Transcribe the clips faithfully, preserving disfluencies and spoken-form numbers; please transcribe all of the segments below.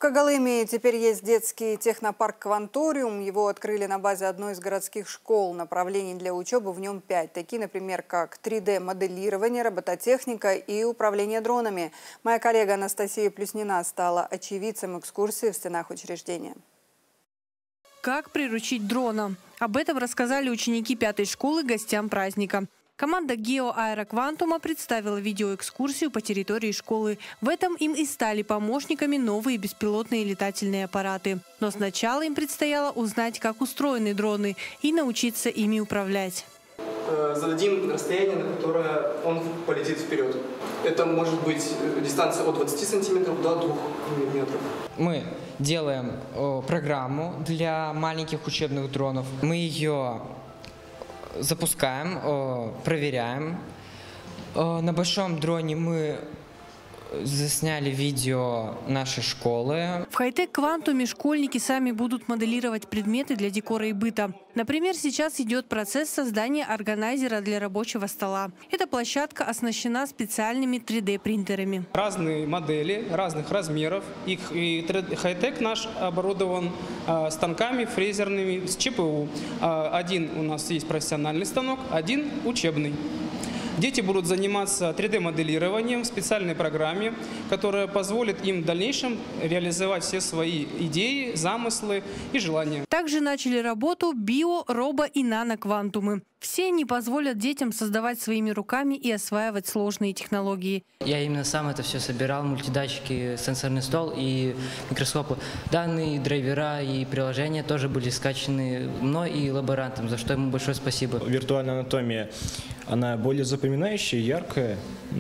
Когалыме теперь есть детский технопарк «Кванториум». Его открыли на базе одной из городских школ. Направлений для учебы в нем пять. Такие, например, как три дэ моделирование, робототехника и управление дронами. Моя коллега Анастасия Плюснина стала очевидцем экскурсии в стенах учреждения. Как приручить дрона? Об этом рассказали ученики пятой школы гостям праздника. Команда Геоаэроквантума представила видеоэкскурсию по территории школы. В этом им и стали помощниками новые беспилотные летательные аппараты. Но сначала им предстояло узнать, как устроены дроны, и научиться ими управлять. Зададим расстояние, на которое он полетит вперед. Это может быть дистанция от двадцати сантиметров до двух метров. Мы делаем о, программу для маленьких учебных дронов. Мы ее запускаем, о, проверяем. О, на большом дроне мы засняли видео нашей школы. В хай-тек-квантуме школьники сами будут моделировать предметы для декора и быта. Например, сейчас идет процесс создания органайзера для рабочего стола. Эта площадка оснащена специальными три дэ принтерами. Разные модели разных размеров. Их и хай-тек наш оборудован э, станками фрезерными с ЧПУ. Э, один у нас есть профессиональный станок, один учебный. Дети будут заниматься три дэ моделированием в специальной программе, которая позволит им в дальнейшем реализовать все свои идеи, замыслы и желания. Также начали работу био-, робо- и нано-квантумы. Все они позволят детям создавать своими руками и осваивать сложные технологии. Я именно сам это все собирал, мультидатчики, сенсорный стол и микроскопы. Данные, драйвера и приложения тоже были скачаны мной и лаборантом, за что ему большое спасибо. Виртуальная анатомия, она более запоминающая, яркая.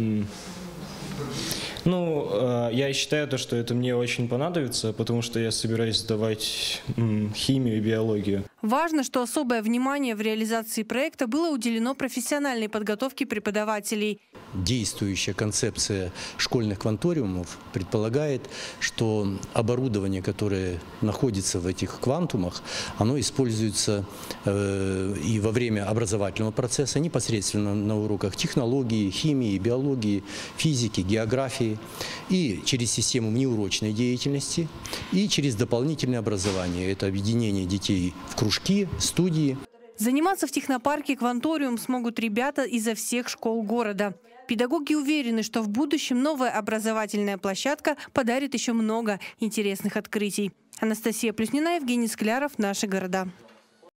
Ну, я считаю, то, что это мне очень понадобится, потому что я собираюсь сдавать химию и биологию. Важно, что особое внимание в реализации проекта было уделено профессиональной подготовке преподавателей. Действующая концепция школьных кванториумов предполагает, что оборудование, которое находится в этих квантумах, оно используется э, и во время образовательного процесса, непосредственно на уроках технологии, химии, биологии, физики, географии, и через систему внеурочной деятельности, и через дополнительное образование. Это объединение детей в кружки, студии. Заниматься в технопарке «Кванториум» смогут ребята изо всех школ города. Педагоги уверены, что в будущем новая образовательная площадка подарит еще много интересных открытий. Анастасия Плюснина, Евгений Скляров. Наши города.